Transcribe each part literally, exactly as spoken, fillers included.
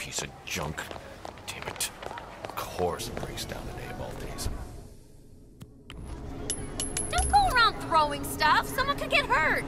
Piece of junk. Damn it. Of course it breaks down the day of all days. Don't go around throwing stuff. Someone could get hurt.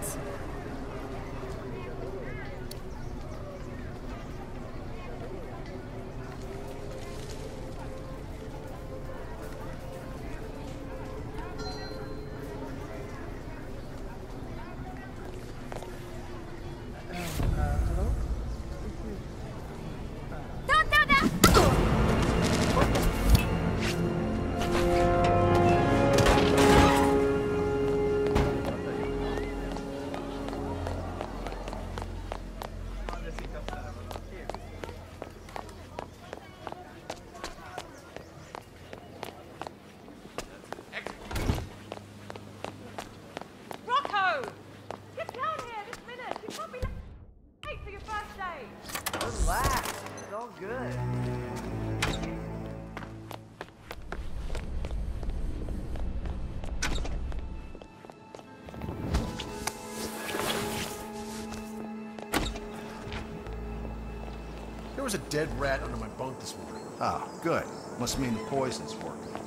There was a dead rat under my bunk this morning. Ah, good. Must mean the poison's working.